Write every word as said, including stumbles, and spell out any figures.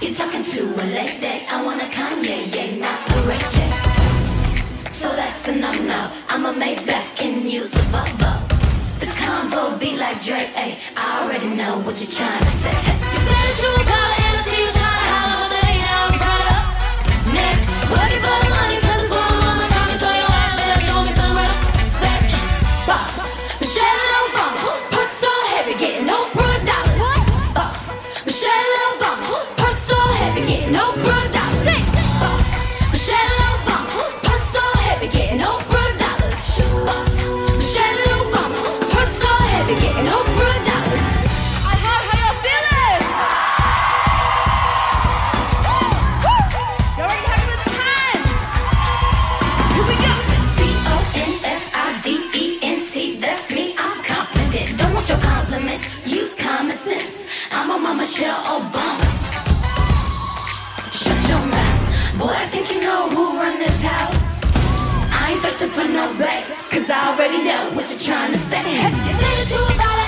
you're talking to a lady. I want a Kanye, yeah, not a Ray J. So that's a no-no. I'm a Maybach and use a Volvo. This convo be like Drake, ayy. I already know what you're trying to say. Hey, you said that you were calling and I see you trying to holler, but that ain't how it's brought up. Next, working for the money, cause it's what my mama taught me. So your ass better show me some respect. Boss, Michelle Obama, purse so heavy, getting Oprah dollars. Boss, Michelle Obama, purse so heavy, getting Oprah dollars. Boss, Michelle Obama, purse so heavy, getting Oprah dollars. Boss, Michelle Obama, purse so heavy, getting Oprah dollars. I heard how y'all feeling. Y'all ready to have a good time? Here we go. C O N F I D E N T, that's me, I'm confident. Don't want your compliments, use common sense. I'm on my Michelle Obama. Shut your mouth, boy, I think you know who run this house. I ain't thirsting for no bait, cause I already know what you're trying to say. You say that you about